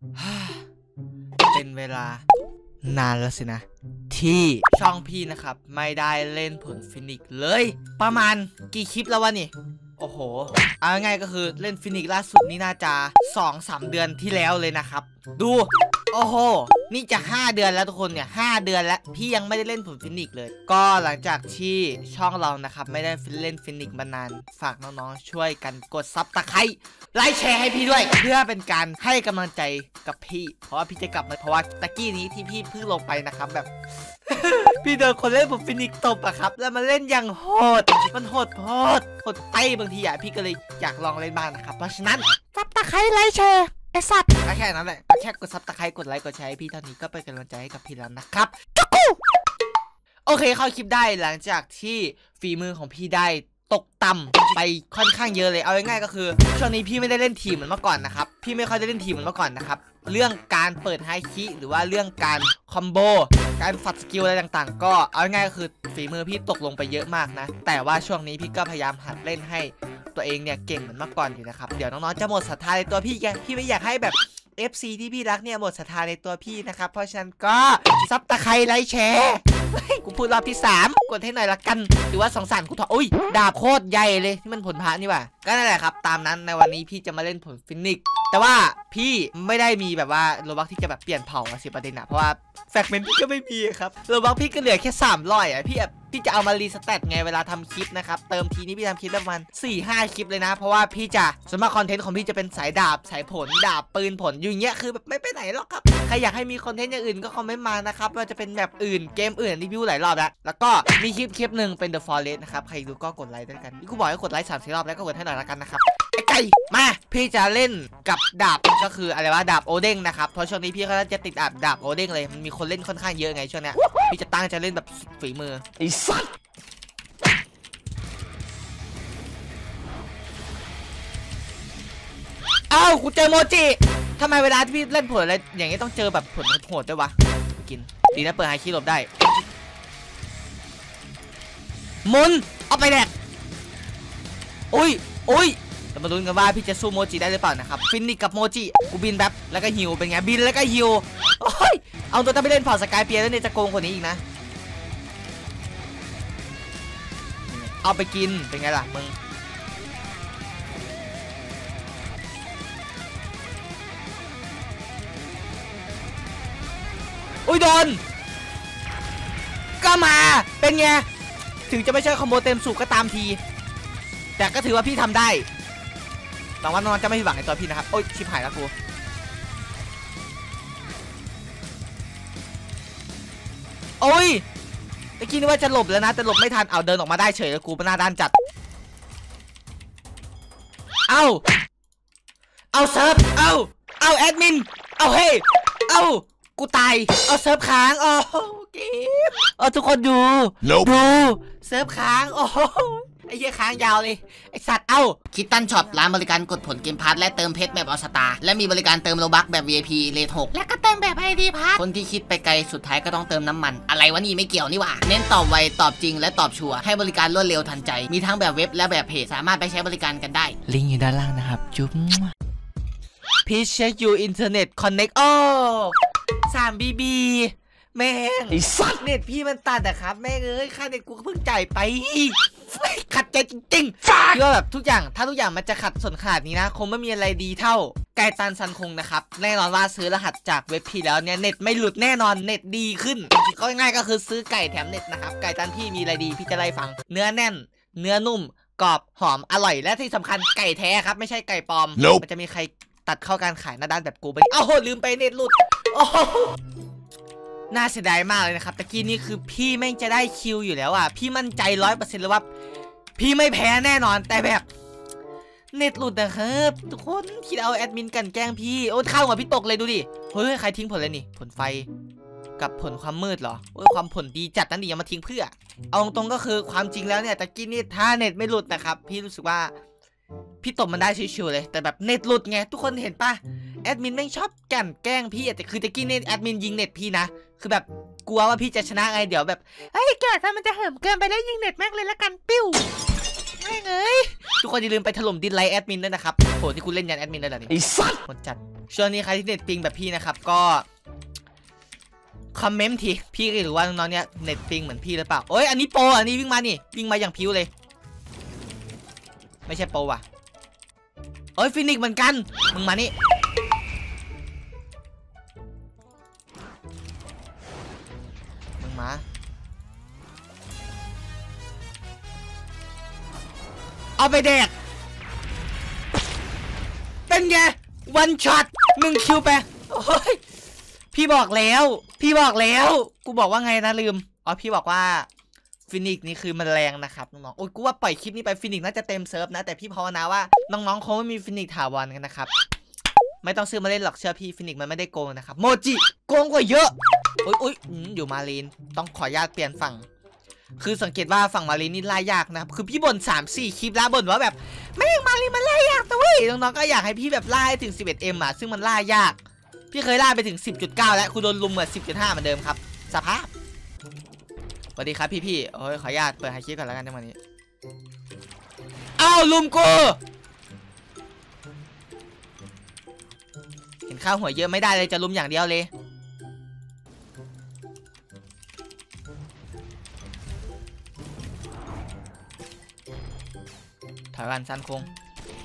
เป็นเวลานานแล้วสินะที่ช่องพี่นะครับไม่ได้เล่นผลฟินิกเลยประมาณกี่คลิปแล้ววะนี่โอ้โหเอาง่ายก็คือเล่นฟินิกล่าสุดนี่น่าจะ 2-3 เดือนที่แล้วเลยนะครับดูโอ้โหนี่จะ5 เดือนแล้วทุกคนเนี่ย5 เดือนแล้วพี่ยังไม่ได้เล่นผลฟินิกเลยก็หลังจากที่ช่องเรานะครับไม่ได้เล่นฟินิกมานานฝากน้องๆช่วยกันกดซับตะไคร้ไลค์แชร์ให้พี่ด้วยเพื่อเป็นการให้กำลังใจกับพี่เพราะว่าพี่จะกลับมาเพราะว่าตะกี้นี้ที่พี่เพิ่งลงไปนะครับแบบ พี่โดนคนเล่นผลฟินิกตบอะครับแล้วมันเล่นอย่างโหดมันโหดโหดไปบางทีอะพี่ก็เลยอยากลองเล่นบ้างนะครับเพราะฉะนั้นซับตะไคร้ไลค์แชร์ไอสัตว์แค่นั้นแหละแค่กดซับตะไคร้กดไลค์กดแชร์ให้พี่เท่านี้ก็เป็นกำลังใจให้กับพี่แล้วนะครับจุ๊กูโอเคเข้าคลิปได้หลังจากที่ฝีมือของพี่ได้ตกต่ำไปค่อนข้างเยอะเลยเอาง่ายๆก็คือช่วงนี้พี่ไม่ได้เล่นทีมเหมือนเมื่อก่อนนะครับพี่ไม่ค่อยได้เล่นทีมเหมือนเมื่อก่อนนะครับเรื่องการเปิดไฮคิหรือว่าเรื่องการคอมโบการฝัดสกิลอะไรต่างๆก็เอาง่ายๆก็คือฝีมือพี่ตกลงไปเยอะมากนะแต่ว่าช่วงนี้พี่ก็พยายามหัดเล่นให้ตัวเองเนี่ยเก่งเหมือนเมื่อก่อนอยู่นะครับเดี๋ยวน้องๆจะหมดศรัทธาในตัวพี่พี่ไม่อยากให้แบบ FC ที่พี่รักเนี่ยหมดศรัทธาในตัวพี่นะครับเพราะฉะนั้นก็ซับตะไคร้ไลค์แชร์กูพูดรอบที่3กดให้หน่อยละกันหรือว่าสงสารกูถอดอุ้ยดาบโคตรใหญ่เลยที่มันผลพระนี่ว่ะก็นั่นแหละครับตามนั้นในวันนี้พี่จะมาเล่นผลฟินิกแต่ว่าพี่ไม่ได้มีแบบว่าโลบักที่จะแบบเปลี่ยนเผ่าสิประเด็นอะเพราะว่าแฟกเมนต์พี่ก็ไม่มีครับโลบักพี่ก็เหลือแค่300อะพี่จะเอามารีสเตตไงเวลาทำคลิปนะครับเติมทีนี้พี่ทำคลิปประมาณ 4-5 คลิปเลยนะเพราะว่าพี่จะส่วนมากคอนเทนต์ของพี่จะเป็นสายดาบสายผลดาบปืนผลอยู่เงี้ยคือแบบไม่ไปไหนหรอกครับใครอยากให้มีคอนเทนต์อย่างอื่นก็คอมเมนต์มานะครับว่าจะเป็นแบบอื่นเกมอื่นรีวิวหลายรอบแล้วก็มีคลิปหนึ่งเป็น The Forest นะครับใครดูก็กดไลค์ด้วยกันกูบอกให้กดไลค์3-4 รอบแล้วก็กดให้หน่อยละกันนะครับไอ้ไก่มาพี่จะเล่นกับดาบก็คืออะไรวะดาบโอเด้งนะครับเพราะช่วงนี้พี่ก็จะติดดาบโอเด้งเลยมันมีคนเล่นค่อนข้างเยอะไงช่วงเนี้ยพี่จะตั้งใจเล่นแบบฝีมือไอ้สัสเอ้ากูเจอโมจิทำไมเวลาที่พี่เล่นผลอะไรอย่างงี้ต้องเจอแบบผลโหดด้วยวะกินดีนะเปิดไฮคีหลบได้มุนเอาไปแดกอุ้ยเรามาลุ้นกันว่าพี่จะสู้โมจิได้หรือเปล่านะครับฟินิกกับโมจิกูบินแบบแล้วก็ฮิวเป็นไงบินแล้วก็ฮิวโอ้ยเอาตัวถ้าไปเล่นเผ่าสกายเปียแล้วเนี่ยจะโกงกว่านี้อีกนะเอาไปกินเป็นไงล่ะมึงอุ้ยโดนก็มาเป็นไงถึงจะไม่ใช่คอมโบเต็มสูบก็ตามทีแต่ก็ถือว่าพี่ทำได้หวังว่าน้องจะไม่ผิดหวังในตัวพี่นะครับโอ้ยชิบหายแล้วกูโอ้ยตะกี้นึกว่าจะหลบแล้วนะแต่หลบไม่ทันเอาเดินออกมาได้เฉยแล้วกูเป็นหน้าด้านจัดเอาเซิร์ฟเอาแอดมินเอาเฮ้ยเอากูตายเอาเซิร์ฟค้างโอ้เกมทุกคนดูเซิร์ฟค้างโอ้ไอ้เหี้ยค้างยาวเลยไอ้สัตว์คิตตันช็อปร้านบริการกดผลเกมพาร์ทและเติมเพชรแบบออสตาและมีบริการเติมโลบัคแบบ VIP เรท 6และก็เติมแบบ ID พาร์ทคนที่คิดไปไกลสุดท้ายก็ต้องเติมน้ำมันอะไรวะนี่ไม่เกี่ยวนี่หว่าเน้นตอบไวตอบจริงและตอบชัวร์ให้บริการรวดเร็วทันใจมีทั้งแบบเว็บและแบบเพจสามารถไปใช้บริการกันได้ลิงก์อยู่ด้านล่างนะครับจุ๊บพีชเช็คยูอินเทอร์เน็ตคอนเน็ก3BB แม่งไอ้สัตว์เน็ตพี่มันตัดอะครับแม่งค่าเน็ตกูเพิ่งจ่ายไปขัดใจจริงๆคือว่าแบบทุกอย่างถ้าทุกอย่างมันจะขัดส่วนขาดนี้นะคงไม่มีอะไรดีเท่าไกตันซันคงนะครับแน่นอนว่าซื้อรหัสจากเว็บพี่แล้วเนี่ยเน็ตไม่หลุดแน่นอนเน็ตดีขึ้นก็ง่ายก็คือซื้อไก่แถมเน็ตนะครับไก่ตันพี่มีอะไรดีพี่จะไล่ฟังเนื้อแน่นเนื้อนุ่มกรอบหอมอร่อยและที่สำคัญไก่แท้ครับไม่ใช่ไก่ปลอม มันจะมีใครตัดเข้าการขายหน้าด้านแบบกูไปโอ้โหลืมไปเน็ตหลุดโอ้น่าเสียดายมากเลยนะครับตะกี้นี่คือพี่แม่งจะได้คิวอยู่แล้วอ่ะพี่มั่นใจ 100% เลยว่าพี่ไม่แพ้แน่นอนแต่แบบเน็ตหลุดนะครับทุกคนคิดเอาแอดมินกันแกล้งพี่โอ้ข้าวหัวพี่ตกเลยดูดิเฮ้ยใครทิ้งผลเลยนี่ผลไฟกับผลความมืดเหรอโอ้ยความผลดีจัดนั่นดิอย่ามาทิ้งเพื่อเอาตรงก็คือความจริงแล้วเนี่ยตะกี้นี่ถ้าเน็ตไม่หลุดนะครับพี่รู้สึกว่าพี่ตบมันได้ชิวๆเลยแต่แบบเน็ตหลุดไงทุกคนเห็นปะแอดมินไม่ชอบแกล้งพี่แต่คือตะกี้เนี่ยแอดมินยิงเน็ตพี่นะคือแบบกลัวว่าพี่จะชนะไงเดี๋ยวแบบเฮ้ยแกถ้ามันจะเหิมเกินไปแล้วยิงเน็ตแม่งเลยละกันปิ้วไม่เลยทุกคนอย่าลืมไปถล่มดิสไลค์แอดมินด้วยนะครับโหที่คุณเล่นยันแอดมินเลยเหรอนี่ไอ้สัสหมดจัดช่วงนี้ใครที่เน็ตปิงแบบพี่นะครับก็คอมเมนต์ทีพี่หรือว่าน้องๆเนี่ยเน็ตปิงเหมือนพี่หรือเปล่าโอ้ยอันนี้โปรอันนี้วิ่งมานี่วิ่งมาอย่างพิ้วเลยไม่ใช่โปรว่ะเอ้ยฟินิกเหมือนกันมึงมานี่มึงมาเอาไปแดกเป็นไงวันช็อต1 คิวไปโอ้ยพี่บอกแล้วกูบอกว่าไงนะลืมอ๋อพี่บอกว่าฟินิกนี่คือมันแรงนะครับน้องๆโอ้ยกูว่าปล่อยคลิปนี้ไปฟินิกน่าจะเต็มเซิร์ฟนะแต่พี่ภาวนาว่าน้องๆคงไม่มีฟินิกถาวรกันนะครับไม่ต้องซื้อมาเล่นหรอกเชื่อพี่ฟินิกมันไม่ได้โกงนะครับโมจิโกงกว่าเยอะอุ้ยอยู่มาลีนต้องขออนุญาตเปลี่ยนฝั่งคือสังเกตว่าฝั่งมาลีนนี่ล่ายากนะครับคือพี่บ่น3-4 คลิปแล้วบ่นว่าแบบไม่อยากมาลีนมันล่ายากแต่เว้ยน้องๆก็อยากให้พี่แบบล่าให้ถึง 11M อ่ะซึ่งมันล่ายากพี่เคยล่าไปถึง 10.9 แล้วคุณโดนลุมเหมือน 10.5 เหมือนเดิมครับสภาพสวัสดีครับพี่โอ้ยขออนุญาตเปิดไฮคิดก่อนแล้วกันในวันนี้อ้าวลุมกูเห็นข้าวหัวเยอะไม่ได้เลยจะลุมอย่างเดียวเลยถอยวันสั้นคง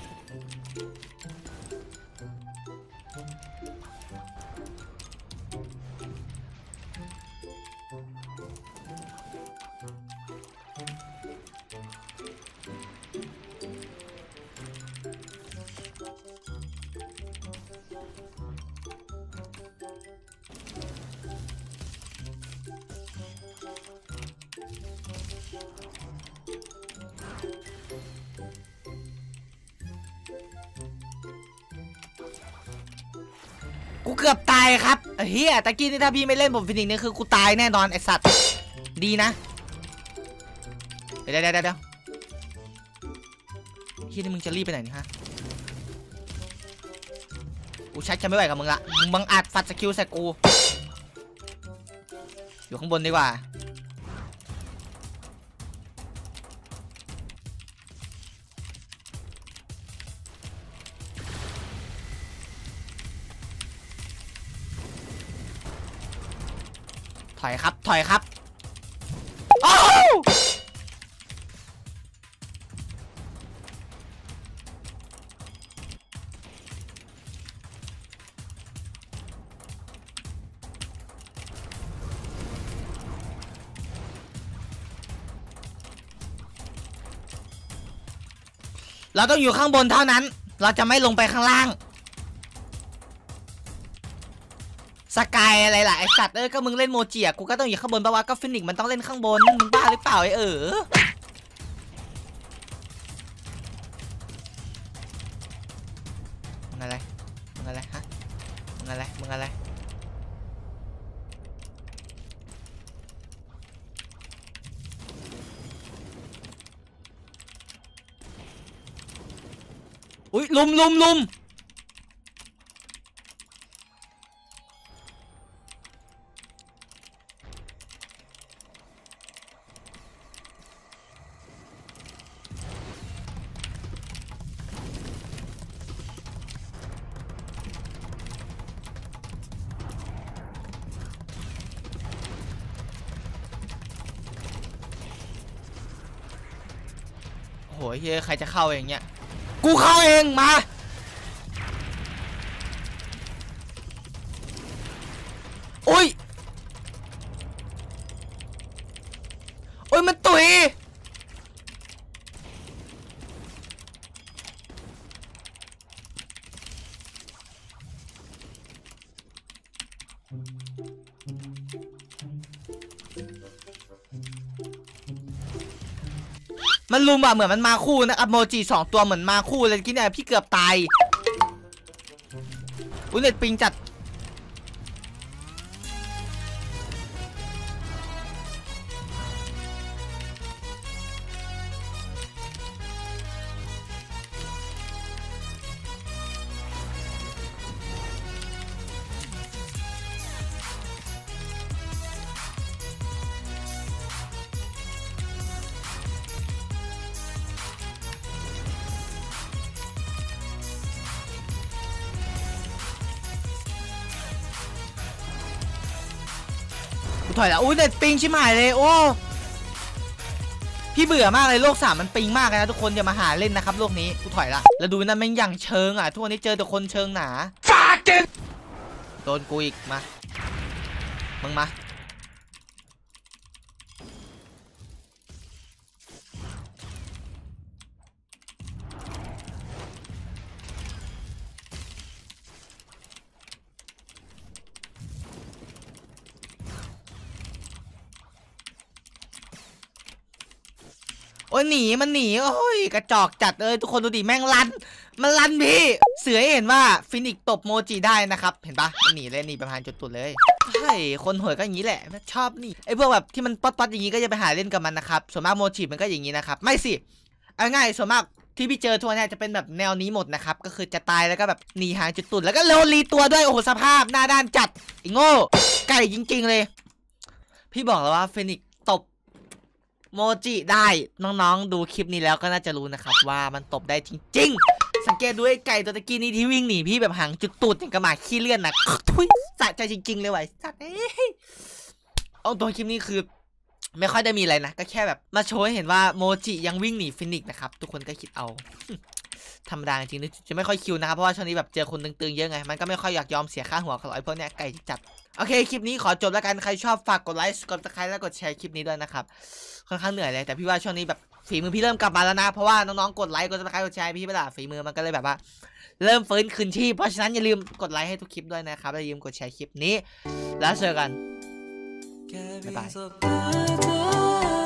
กูเกือบตายครับเฮียตะกี้นี่ถ้าพี่ไม่เล่นผมฟินิกนี่คือกูตายแน่นอนไอสัตว์ดีนะเดี๋ยวเฮียนี่มึงจะรีบไปไหนนี่ฮะกูชักจะไม่ไหวกับมึงละมึงบังอาจฟัดสกิลใส่กูอยู่ข้างบนดีกว่าถอยครับโอ้เราต้องอยู่ข้างบนเท่านั้นเราจะไม่ลงไปข้างล่างสกายอะไรล่ะไอสัตว์ก็มึงเล่นโมจิอ่ะกูก็ต้องอยู่ข้างบนเพราะว่าก็ฟินิกมันต้องเล่นข้างบนมึงบ้าหรือเปล่าไอมึงอะไรฮะมึงอะไรอุ้ยลุมโหเฮ้ยใครจะเข้าอย่างเงี้ยกูเข้าเองมาโอ้ยมันตุยมันลุมอะเหมือนมันมาคู่นะครับโมจิ2 ตัวเหมือนมาคู่เลยกินเนี่ยพี่เกือบตายอุ้ยเน็ตปิงจัดถอยแล้วอุ้ยเด็ดปิงชิบหายเลยโอ้พี่เบื่อมากเลยโลก3มันปิงมากเลยนะทุกคนอย่ามาหาเล่นนะครับโลกนี้กูถอยละแล้วดูนั่นแม่งอย่างเชิงอ่ะทุกวันนี้เจอแต่คนเชิงหนาโดนกูอีกมามึงมาโอ้ยหนีมันหนีโอ้ยกระจอกจัดเลยทุกคนดูดิแม่งลันมันลันพี่เสือเห็นว่าฟินิกตบโมจิได้นะครับเห็นปะหนีเลยหนีไปผ่านจุดตุดเลยใช่คนหวยก็อย่างนี้แหละชอบนี่ไอ้พวกแบบที่มันป๊อดๆอย่างนี้ก็จะไปหาเล่นกับมันนะครับส่วนมากโมจิมันก็อย่างนี้นะครับไม่สิเอาง่ายส่วนมากที่พี่เจอทัวร์เนี่ยจะเป็นแบบแนวนี้หมดนะครับก็คือจะตายแล้วก็แบบหนีห่างจุดตุดแล้วก็เร็วรีตัวด้วยโอ้โหสภาพหน้าด้านจัดไอ้โง่ไก่จริงๆเลยพี่บอกแล้วว่าฟินิกตบโมจิได้น้องๆดูคลิปนี้แล้วก็น่าจะรู้นะครับว่ามันตบได้จริงๆสังเกตด้วยไก่ตัวตะกี้นี้ที่วิ่งหนีพี่แบบห่างจุดตูดอย่างกระหม่อมขี้เลื่อนนะทุยสะใจจริงๆเลยว่ะสัตว์เอาตัวคลิปนี้คือไม่ค่อยได้มีอะไรนะก็แค่แบบมาโชว์ให้เห็นว่าโมจิยังวิ่งหนีฟินิกนะครับทุกคนก็คิดเอาธรรมดาจริงๆจะไม่ค่อยคิวนะครับเพราะว่าช่วงนี้แบบเจอคนตึงๆเยอะไงมันก็ไม่ค่อยอยากยอมเสียค่าหัวเขาหรอกไอ้พวกเนี้ยไก่จัดโอเคคลิปนี้ขอจบแล้วกันใครชอบฝากกดไลค์กดซับสไครต์และกดแชร์คลิปนี้ด้วยนะครับค่อนข้างเหนื่อยเลยแต่พี่ว่าช่วงนี้แบบฝีมือพี่เริ่มกลับมาแล้วนะเพราะว่าน้องๆกดไลค์กดซับสไครต์กดแชร์พี่ไปละฝีมือมันก็เลยแบบว่าเริ่มฟื้นคืนชีพเพราะฉะนั้นอย่าลืมกดไลค์ให้ทุกคลิปด้วยนะครับและอย่าลืมกดแชร์คลิปนี้แล้วเจอกันบ๊ายบาย